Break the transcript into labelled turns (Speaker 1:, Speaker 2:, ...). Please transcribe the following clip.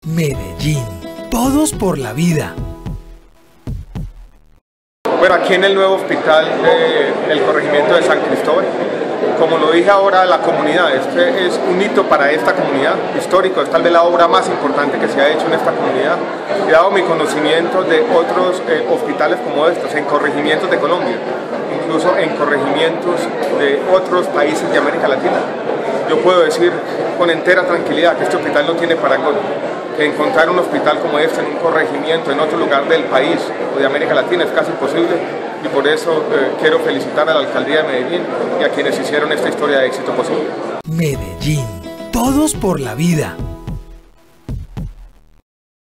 Speaker 1: Medellín, todos por la vida.
Speaker 2: Bueno, aquí en el nuevo hospital del corregimiento de San Cristóbal, como lo dije ahora, la comunidad, este es un hito para esta comunidad histórico, es tal vez la obra más importante que se ha hecho en esta comunidad. He dado mi conocimiento de otros hospitales como estos, en corregimientos de Colombia, incluso en corregimientos de otros países de América Latina. Yo puedo decir con entera tranquilidad que este hospital no tiene parangón, que encontrar un hospital como este en un corregimiento en otro lugar del país o de América Latina es casi imposible, y por eso quiero felicitar a la Alcaldía de Medellín y a quienes hicieron esta historia de éxito posible.
Speaker 1: Medellín, todos por la vida.